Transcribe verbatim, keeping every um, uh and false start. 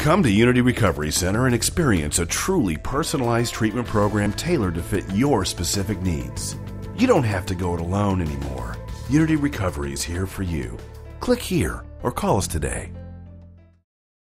Come to Unity Recovery Center and experience a truly personalized treatment program tailored to fit your specific needs. You don't have to go it alone anymore. Unity Recovery is here for you. Click here or call us today.